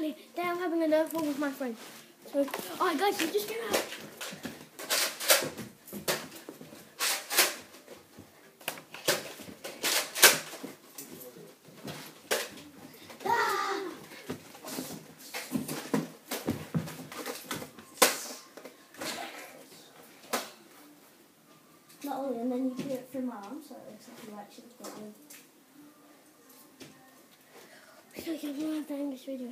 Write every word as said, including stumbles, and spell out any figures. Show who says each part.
Speaker 1: Exactly. Then I'm having a nerve one with my friend. So, alright guys, you just get out. Not only, and then you do it through my arm, so it looks like you actually got it. Okay, I'm going to end this video.